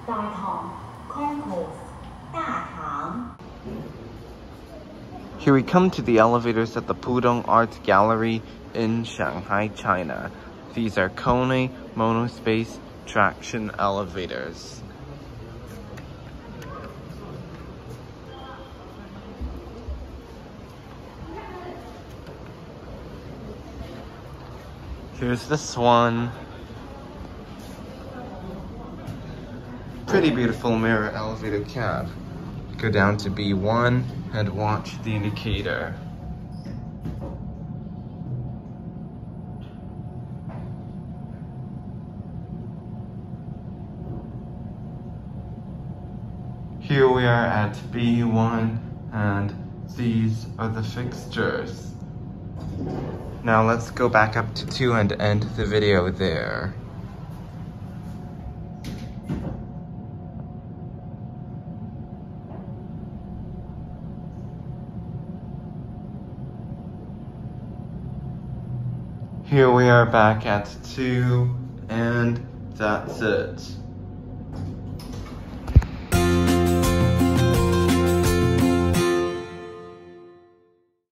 Here we come to the elevators at the Pudong Art Gallery in Shanghai, China. These are Kone MonoSpace traction elevators. Here's this one. Pretty beautiful mirror elevator cab. Go down to B1 and watch the indicator. Here we are at B1 and these are the fixtures. Now let's go back up to 2 and end the video there. Here we are back at 2 and that's it.